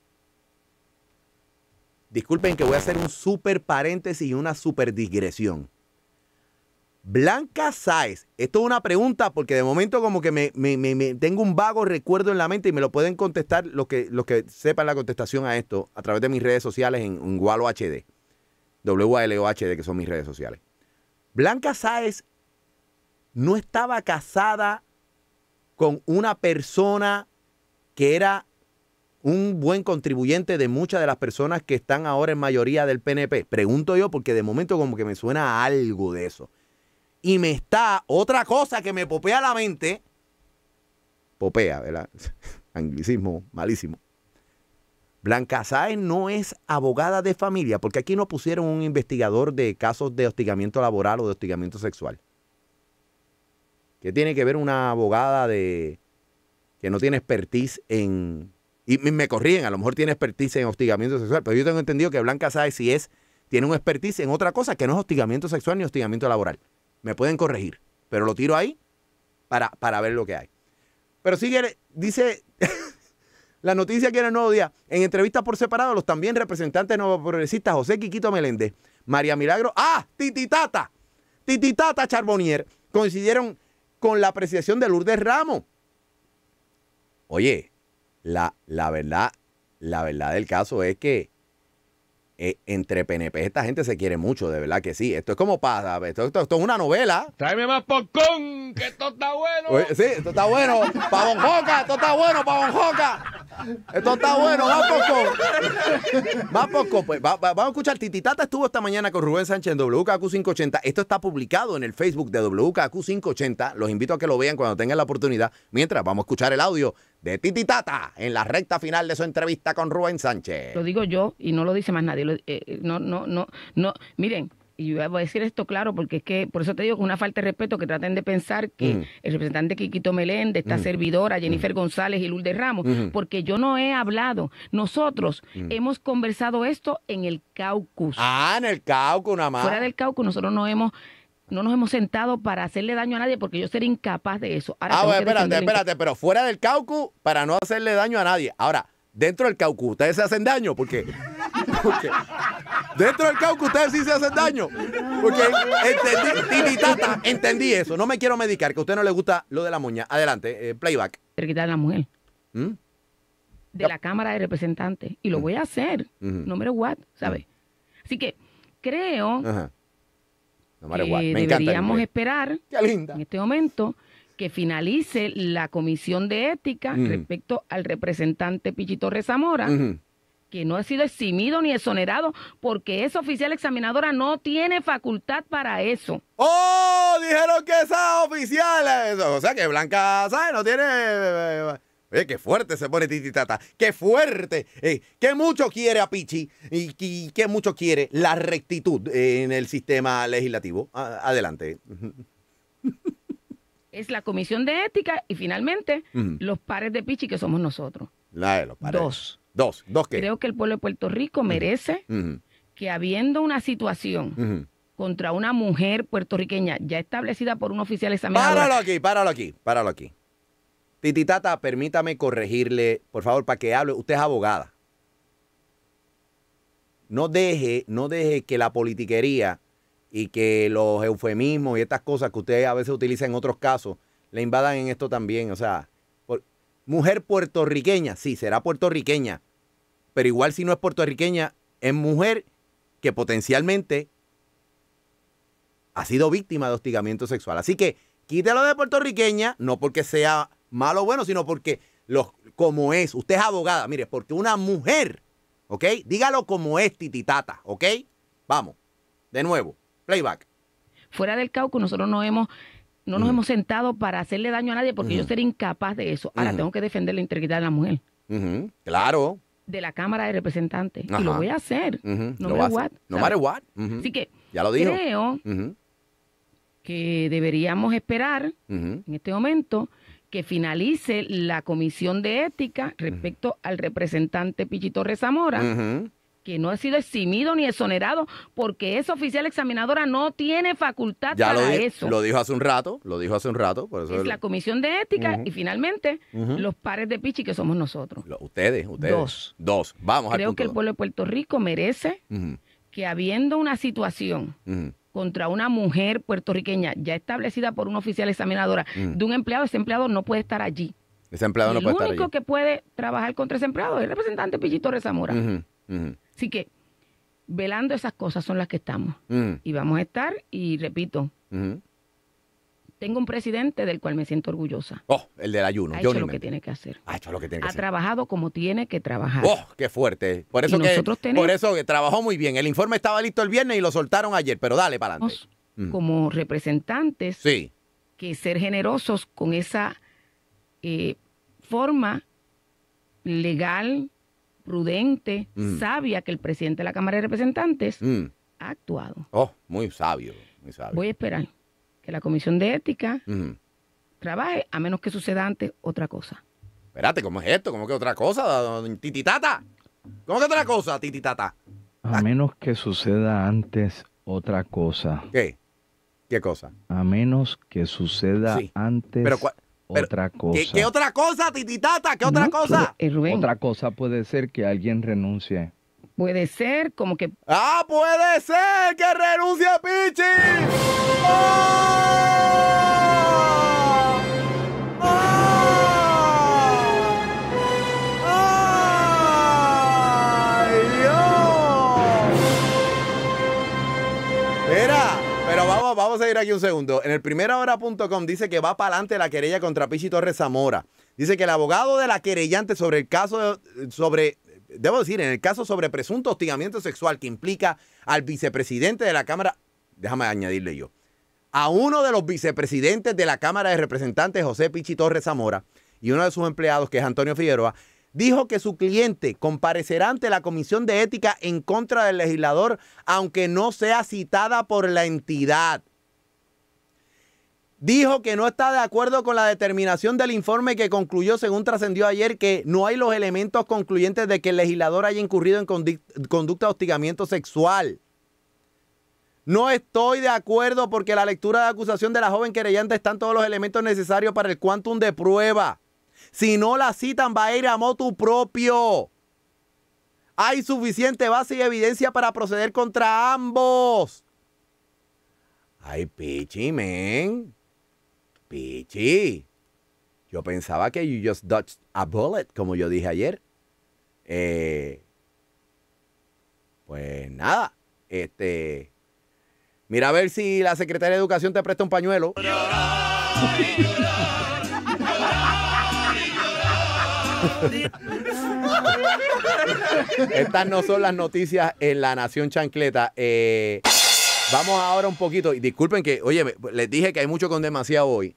Disculpen que voy a hacer un súper paréntesis y una súper digresión. Blanca Sáez, esto es una pregunta porque de momento como que me tengo un vago recuerdo en la mente y me lo pueden contestar los que sepan la contestación a esto a través de mis redes sociales en Walo HD, WALOHD, que son mis redes sociales. Blanca Sáez no estaba casada con una persona que era un buen contribuyente de muchas de las personas que están ahora en mayoría del PNP. Pregunto yo porque de momento como que me suena algo de eso. Y me está otra cosa que me popea la mente. Popea, ¿verdad? Anglicismo malísimo. Blanca Sáez no es abogada de familia, porque aquí no pusieron un investigador de casos de hostigamiento laboral o de hostigamiento sexual. ¿Qué tiene que ver una abogada que no tiene expertise en... Y me corrigen, a lo mejor tiene expertise en hostigamiento sexual, pero yo tengo entendido que Blanca Sáez tiene un expertise en otra cosa que no es hostigamiento sexual ni hostigamiento laboral. Me pueden corregir, pero lo tiro ahí para ver lo que hay. Pero sigue, dice la noticia que en el Nuevo Día, en entrevistas por separado, los también representantes nuevos progresistas José Quiquito Meléndez, María Milagro, Tititata Charbonnier, coincidieron con la apreciación de Lourdes Ramos. Oye, la verdad del caso es que entre PNP esta gente se quiere mucho, de verdad que sí. Esto es como esto es una novela. Tráeme más popcorn, que esto está bueno. Oye, sí, esto está bueno. Pavonjoca, esto está bueno, Pavonjoca. Esto está bueno, más popcorn. Pues vamos a escuchar. Tititata estuvo esta mañana con Rubén Sánchez en WKQ 580. Esto está publicado en el Facebook de WKQ 580. Los invito a que lo vean cuando tengan la oportunidad. Mientras, vamos a escuchar el audio de Tititata en la recta final de su entrevista con Rubén Sánchez. Lo digo yo y no lo dice más nadie. No. Miren, y yo voy a decir esto claro porque es que, por eso te digo que es una falta de respeto que traten de pensar que el representante Quiquito Meléndez, esta servidora, Jennifer González y Lourdes Ramos, porque yo no he hablado. Nosotros hemos conversado esto en el caucus. En el caucus nada más. Fuera del caucus nosotros no nos hemos sentado para hacerle daño a nadie porque yo sería incapaz de eso. Bueno, espérate, pero fuera del caucus para no hacerle daño a nadie. Ahora, dentro del caucus, ¿ustedes se hacen daño? Porque dentro del caucus ustedes sí se hacen daño. Porque entendí eso. No me quiero medicar, que a usted no le gusta lo de la moña. Adelante, playback. Quiero quitar a la mujer. De la Cámara de Representantes. Y lo voy a hacer. No me what, ¿sabes? Así que creo que deberíamos esperar en este momento que finalice la comisión de ética respecto al representante Pichi Torres Zamora, que no ha sido eximido ni exonerado porque esa oficial examinadora no tiene facultad para eso. ¡Oh! Dijeron que esa oficial, o sea que Blanca, ¿sabes? No tiene... Oye, qué fuerte se pone Tititata, qué fuerte, qué mucho quiere a Pichi y qué mucho quiere la rectitud en el sistema legislativo. Adelante. Es la comisión de ética y finalmente los pares de Pichi que somos nosotros. Los pares. Dos ¿qué? Creo que el pueblo de Puerto Rico merece que habiendo una situación contra una mujer puertorriqueña ya establecida por un oficial examinador. Páralo aquí. Tititata, permítame corregirle, por favor, para que hable. Usted es abogada. No deje que la politiquería y que los eufemismos y estas cosas que usted a veces utiliza en otros casos le invadan en esto también. O sea, mujer puertorriqueña, sí, será puertorriqueña, pero igual si no es puertorriqueña, es mujer que potencialmente ha sido víctima de hostigamiento sexual. Así que quítelo de puertorriqueña, no porque sea malo o bueno, sino porque como es. Usted es abogada, mire, porque una mujer, ¿ok? Dígalo como es, Tititata, ¿ok? Vamos, de nuevo, playback. Fuera del caucus, nosotros no nos hemos sentado para hacerle daño a nadie porque yo seré incapaz de eso. Ahora tengo que defender la integridad de la mujer. Claro. De la Cámara de Representantes. Y lo voy a hacer. No matter what. Así que ya lo dijo. Creo que deberíamos esperar en este momento que finalice la comisión de ética respecto al representante Pichi Torres Zamora, que no ha sido eximido ni exonerado porque esa oficial examinadora no tiene facultad para eso. Lo dijo hace un rato, por eso es la comisión de ética y finalmente los pares de Pichi que somos nosotros. Ustedes. Dos. Vamos Creo que el pueblo de Puerto Rico merece que habiendo una situación contra una mujer puertorriqueña ya establecida por un oficial examinadora de un empleado, ese empleado no puede estar allí. Ese empleado no puede estar allí. El único que puede trabajar contra ese empleado es el representante Pichi Torres Zamora. Así que, velando esas cosas son las que estamos. Y vamos a estar, y repito, tengo un presidente del cual me siento orgullosa. El del ayuno. Ha hecho lo que tiene que hacer. Ha trabajado como tiene que trabajar. Qué fuerte. Por eso que trabajó muy bien. El informe estaba listo el viernes y lo soltaron ayer, pero dale para adelante. Como representantes, que ser generosos con esa forma legal, prudente, sabia que el presidente de la Cámara de Representantes ha actuado. Muy sabio. Voy a esperar que la Comisión de Ética trabaje, a menos que suceda antes otra cosa. Espérate, ¿cómo es esto? ¿Cómo que otra cosa, Tititata? ¿Cómo que otra cosa, Tititata? A menos que suceda antes otra cosa. ¿Qué? ¿Qué cosa? A menos que suceda antes otra cosa. ¿Qué otra cosa, Tititata? ¿Qué otra cosa? Rubén, otra cosa puede ser que alguien renuncie. Puede ser como que... puede ser que renuncie a Pichi. ¡Ay, Dios! Mira, pero vamos a ir aquí un segundo. En el primerahora.com dice que va para adelante la querella contra Pichi Torres Zamora. Dice que el abogado de la querellante en el caso sobre presunto hostigamiento sexual que implica al vicepresidente de la Cámara, déjame añadirle yo, a uno de los vicepresidentes de la Cámara de Representantes, José Pichi Torres Zamora, y uno de sus empleados, que es Antonio Figueroa, dijo que su cliente comparecerá ante la Comisión de Ética en contra del legislador, aunque no sea citada por la entidad. Dijo que no está de acuerdo con la determinación del informe que concluyó, según trascendió ayer, que no hay los elementos concluyentes de que el legislador haya incurrido en conducta de hostigamiento sexual. No estoy de acuerdo porque la lectura de acusación de la joven querellante están todos los elementos necesarios para el quantum de prueba. Si no la citan, va a ir a motu propio. Hay suficiente base y evidencia para proceder contra ambos. Ay, Pichi, man. Pichi, yo pensaba que you just dodged a bullet, como yo dije ayer. Pues nada, Mira a ver si la Secretaría de Educación te presta un pañuelo. Estas no son las noticias en La Nación Chancleta. Vamos ahora un poquito. Y disculpen que, oye, les dije que hay mucho con demasiado hoy.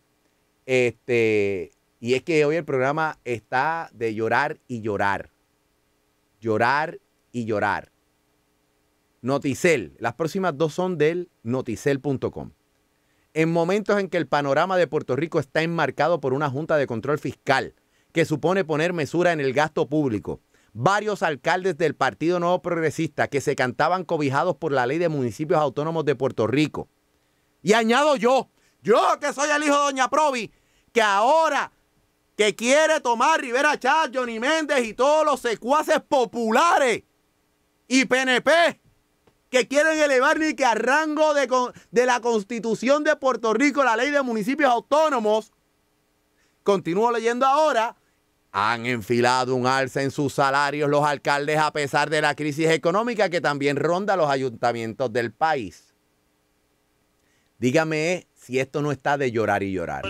Y es que hoy el programa está de llorar y llorar. Llorar y llorar. Noticel. Las próximas dos son del noticel.com. En momentos en que el panorama de Puerto Rico está enmarcado por una Junta de Control Fiscal que supone poner mesura en el gasto público, varios alcaldes del Partido Nuevo Progresista que se cantaban cobijados por la Ley de Municipios Autónomos de Puerto Rico. Y añado yo que soy el hijo de Doña Provi, que ahora que quiere tomar Rivera Chat, Johnny Méndez y todos los secuaces populares y PNP que quieren elevar ni que a rango de la Constitución de Puerto Rico la Ley de Municipios Autónomos, continúo leyendo ahora, han enfilado un alza en sus salarios los alcaldes a pesar de la crisis económica que también ronda los ayuntamientos del país. Dígame si esto no está de llorar y llorar.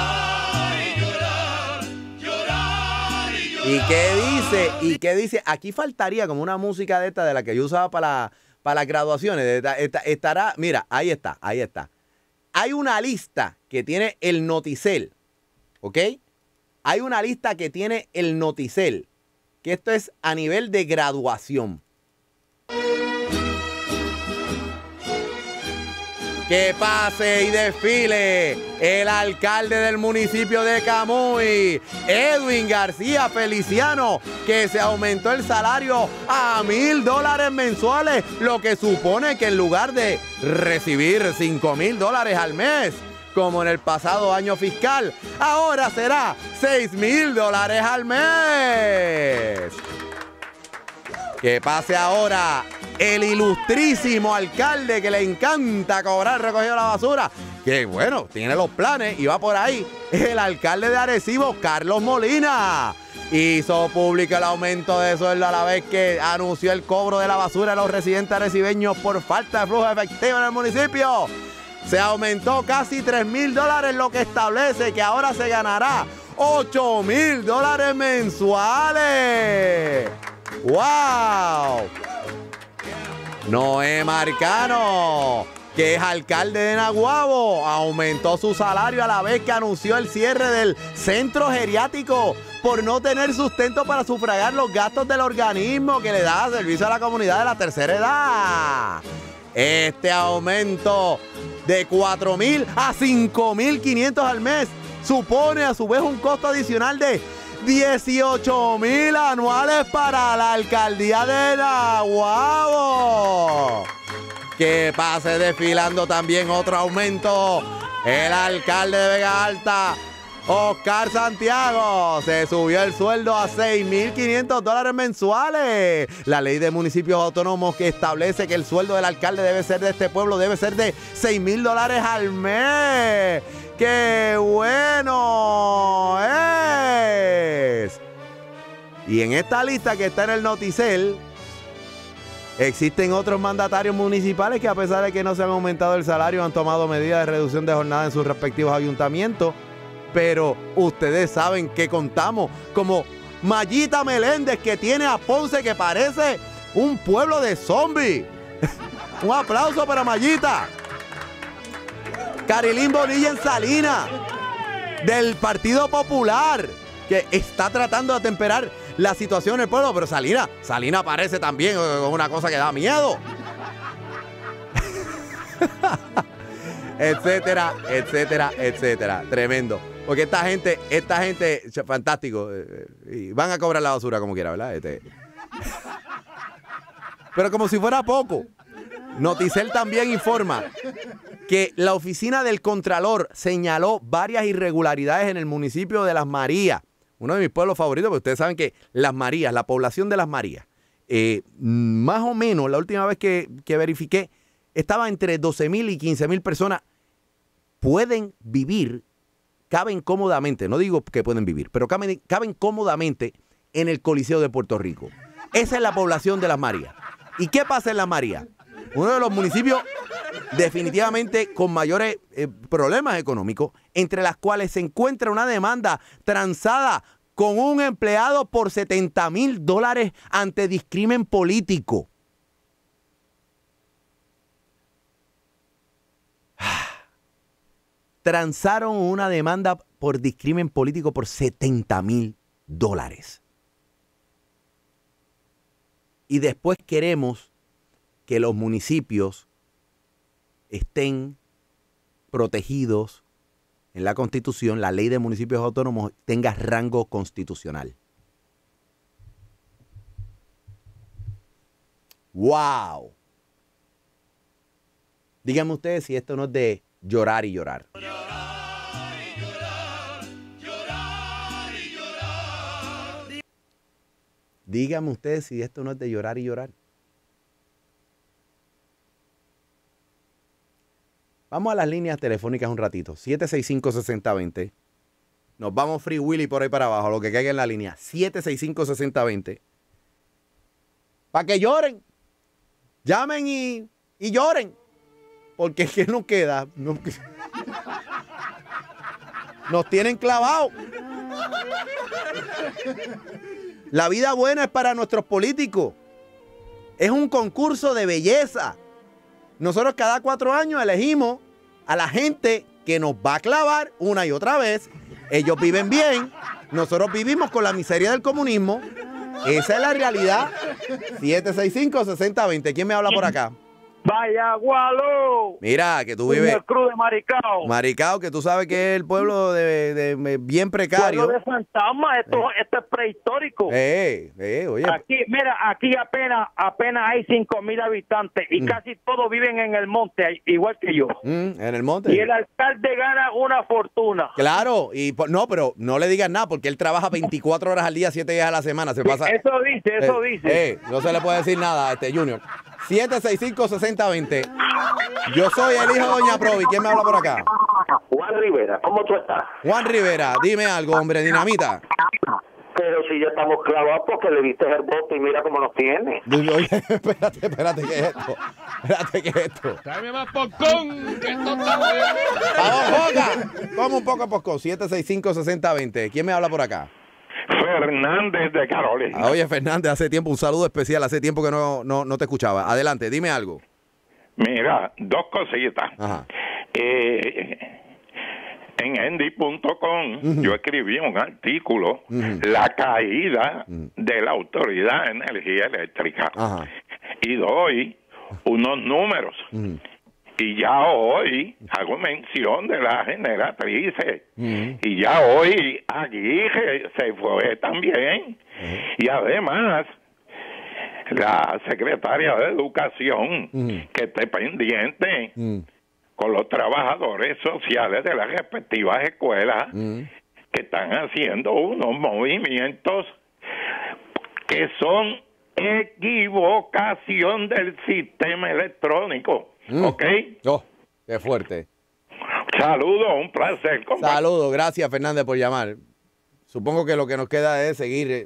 ¿Y qué dice? Aquí faltaría como una música de esta de la que yo usaba para las graduaciones. Estará, mira, ahí está. Hay una lista que tiene el Noticel, ¿ok? Hay una lista que tiene el Noticel, que esto es a nivel de graduación. Que pase y desfile el alcalde del municipio de Camuy, Edwin García Feliciano, que se aumentó el salario a $1,000 mensuales, lo que supone que en lugar de recibir $5,000 al mes, como en el pasado año fiscal, ahora será $6,000 al mes. Que pase ahora el ilustrísimo alcalde que le encanta cobrar recogido la basura, que bueno, tiene los planes y va por ahí, el alcalde de Arecibo, Carlos Molina. Hizo público el aumento de sueldo a la vez que anunció el cobro de la basura a los residentes arecibeños por falta de flujo efectivo en el municipio. Se aumentó casi $3,000, lo que establece que ahora se ganará $8,000 mensuales. ¡Wow! Noé Marcano, que es alcalde de Naguabo, aumentó su salario a la vez que anunció el cierre del centro geriátrico por no tener sustento para sufragar los gastos del organismo que le da servicio a la comunidad de la tercera edad. Este aumento de $4,000 a $5,500 al mes supone a su vez un costo adicional de $18,000 anuales para la alcaldía de Naguabo. Que pase desfilando también otro aumento. El alcalde de Vega Alta, Oscar Santiago, se subió el sueldo a $6,500 mensuales. La ley de municipios autónomos que establece que el sueldo del alcalde debe ser de este pueblo, debe ser de $6,000 al mes. ¡Qué bueno es! Y en esta lista que está en el Noticel, existen otros mandatarios municipales que a pesar de que no se han aumentado el salario han tomado medidas de reducción de jornada en sus respectivos ayuntamientos. Pero ustedes saben que contamos como Mayita Meléndez, que tiene a Ponce que parece un pueblo de zombies. Un aplauso para Mayita. Carilín Bonilla en Salinas, del Partido Popular, que está tratando de atemperar la situación en el pueblo, pero Salinas parece también una cosa que da miedo. Etcétera, etcétera, etcétera. Tremendo. Porque esta gente, fantástico. Y van a cobrar la basura como quiera, ¿verdad? Pero como si fuera poco, Noticel también informa que la oficina del Contralor señaló varias irregularidades en el municipio de Las Marías, uno de mis pueblos favoritos, porque ustedes saben que Las Marías, la población de Las Marías, más o menos la última vez que verifiqué, estaba entre 12,000 y 15,000 personas. Pueden vivir, caben cómodamente, no digo que pueden vivir, pero caben cómodamente en el Coliseo de Puerto Rico. Esa es la población de Las Marías. ¿Y qué pasa en Las Marías? uno de los municipios definitivamente con mayores problemas económicos, entre las cuales se encuentra una demanda transada con un empleado por $70,000 ante discrimen político. Transaron una demanda por discrimen político por $70,000. Y después queremos que los municipios estén protegidos en la Constitución, la ley de municipios autónomos tenga rango constitucional. ¡Wow! Díganme ustedes si esto no es de llorar y llorar. Díganme ustedes si esto no es de llorar y llorar. Vamos a las líneas telefónicas un ratito. 765-6020. Nos vamos Free Willy por ahí para abajo, lo que caiga en la línea. 765-6020. Para que lloren. Llamen y lloren. Porque es que no queda. Nos tienen clavados. La vida buena es para nuestros políticos. Es un concurso de belleza. Nosotros cada 4 años elegimos a la gente que nos va a clavar una y otra vez. Ellos viven bien. Nosotros vivimos con la miseria del comunismo. Esa es la realidad. 765-6020. ¿Quién me habla por acá? Vaya Gualo. Mira, que tú vives. El Cruz de Maricao. Maricao, que tú sabes que es el pueblo de bien precario. Pueblo de fantasma, esto es prehistórico. Oye. Aquí apenas hay 5,000 habitantes y casi todos viven en el monte, igual que yo. En el monte. Y el alcalde gana una fortuna. Claro, pero no le digas nada porque él trabaja 24 horas al día, 7 días a la semana. Se pasa. Eso dice. No se le puede decir nada a Junior. 765-6020. Yo soy el hijo de Doña Provi. ¿Quién me habla por acá? Juan Rivera, ¿cómo tú estás? Juan Rivera, dime algo, hombre, dinamita. Pero si ya estamos clavados porque le diste el voto y mira cómo nos tiene. Oye, espérate, ¿qué es esto? ¿qué es esto? Tráeme más popcorn, que esto está bueno. ¡Vamos, Joca! Como un poco de popcorn. 765-6020. ¿Quién me habla por acá? Fernández de Carolina. Oye, Fernández, hace tiempo, un saludo especial. Hace tiempo que no te escuchaba. Adelante, dime algo. Mira, 2 cositas. Ajá. En Endy.com yo escribí un artículo, la caída de la Autoridad de Energía Eléctrica. Ajá. Y doy unos números. Y ya hoy hago mención de las generatrices. Y ya hoy Aguirre se fue también. Y además, la secretaria de Educación, que esté pendiente con los trabajadores sociales de las respectivas escuelas, que están haciendo unos movimientos que son equivocación del sistema electrónico. ¿Ok? Oh, qué fuerte. Saludos, un placer. Saludos, gracias Fernández por llamar. Supongo que lo que nos queda es seguir.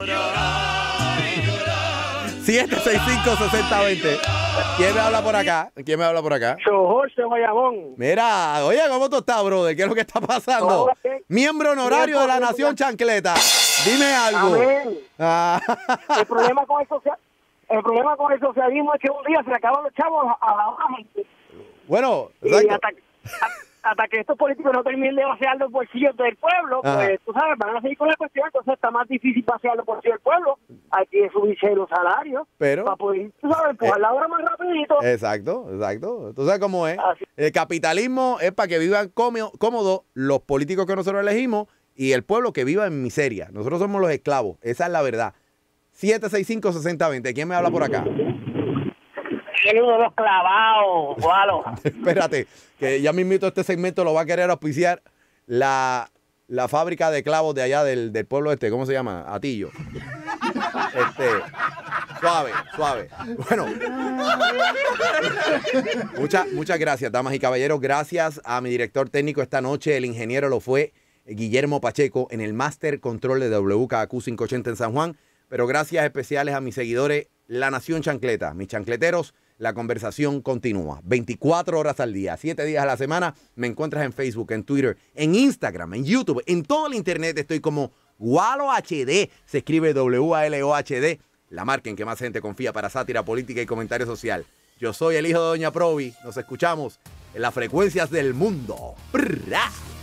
765-6020. ¿Quién me habla por acá? Jorge Bayamón. Mira, oye, ¿cómo tú estás, brother? ¿Qué es lo que está pasando? Miembro honorario de la Nación Chancleta. Dime algo. El problema con el socialismo es que un día se le acaban los chavos a la otra gente. Bueno, y hasta que estos políticos no terminen de vaciar los bolsillos del pueblo, pues tú sabes, van a seguir con la cuestión, entonces está más difícil vaciar los bolsillos del pueblo. Hay que subirse los salarios para poder, tú sabes, empujar la obra más rapidito. Exacto. Tú sabes cómo es. Así. El capitalismo es para que vivan cómodos los políticos que nosotros elegimos y el pueblo que viva en miseria. Nosotros somos los esclavos. Esa es la verdad. 765-6020. ¿Quién me habla por acá? El uno de los clavados, Gualo. Espérate, que ya mismito este segmento lo va a querer auspiciar la fábrica de clavos de allá del pueblo ¿cómo se llama? Atillo. Suave. Bueno. Muchas gracias, damas y caballeros. Gracias a mi director técnico esta noche, el ingeniero lo fue Guillermo Pacheco, en el Master Control de WKAQ 580 en San Juan. Pero gracias especiales a mis seguidores, La Nación Chancleta, mis chancleteros la conversación continúa. 24 horas al día, 7 días a la semana. Me encuentras en Facebook, en Twitter, en Instagram, en YouTube, en todo el internet. Estoy como Walo HD. Se escribe WALOHD, la marca en que más gente confía para sátira política y comentario social. Yo soy el hijo de Doña Provi. Nos escuchamos en las frecuencias del mundo. ¡Prrra!